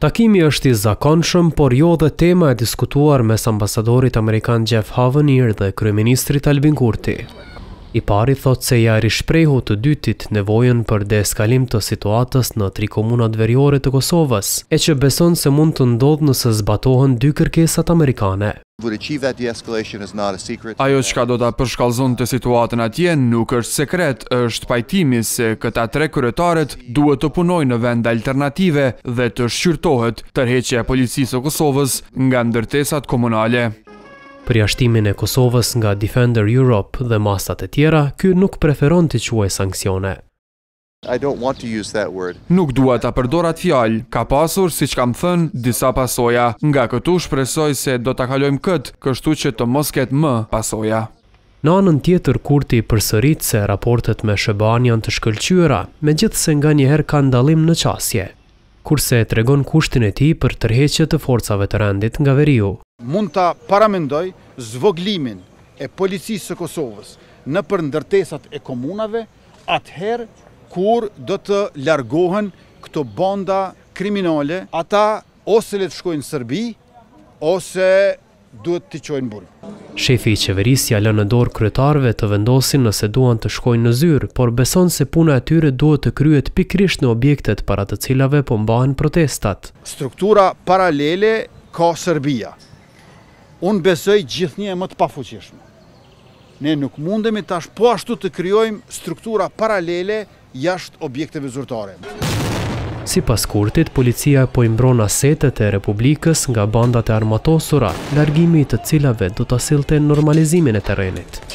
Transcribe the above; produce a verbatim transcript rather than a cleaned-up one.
Takimi është i zakonshëm, por jo dhe tema e diskutuar mes ambasadorit Amerikan Jeff Havener dhe kryeministrit Albin Kurti. I pari thot se ja rishprehu të dytit nevojën për deeskalim të situatës në tri komunat veriore të Kosovës, e që beson se mund të ndodhë nëse zbatohen dy kërkesat amerikane. Ajo çka do ta përshkallëzonte situatën atje nuk është sekret, është pajtimi se këta tre kryetaret duhet të punojnë në vende alternative dhe të shqyrtohet tërheqja e policisë së Kosovës nga ndërtesat komunale. Përjashtimin e Kosovës nga Defender Europe dhe masat e tjera, ky nuk preferon të quaj sanksione. Nuk dua ta përdor atë fjalë, ka pasur, siç kam thënë, disa pasoja. Nga këtu shpresoj se do ta kalojmë këtë, kështu që të mos ketë më pasoja. Në anën tjetër, Kurti përsërit se raportet me S B A-n janë të shkëlqyera, megjithse nganjëherë ka ndallim në qasje, kurse e tregon kushtin e tij për tërheqje të forcave të rendit nga veriu. Mund ta paramendoj zvoglimin e policisë së Kosovës në për ndërtesat e komunave, atëherë kur do të largohen këto banda kriminale, ata ose le të shkojnë në Serbi, ose duhet të qojnë burg. Shefi i qeverisë ja lë në dorë kryetarëve të vendosin nëse duan të shkojnë në zyrë, por beson se puna e tyre duhet të kryhet pikërisht në objektet para të cilave po mbahen protestat. Struktura paralele ka Serbia. Unë besoj gjithnjë e më të pafuqishme. Ne nuk mundemi tash po ashtu të krijojmë struktura paralele jashtë objekteve zyrtare. Sipas Kurtit, policia po i mbron asetet e Republikës nga bandat e armatosura, largimi i të cilave do ta sillte normalizimin e terrenit.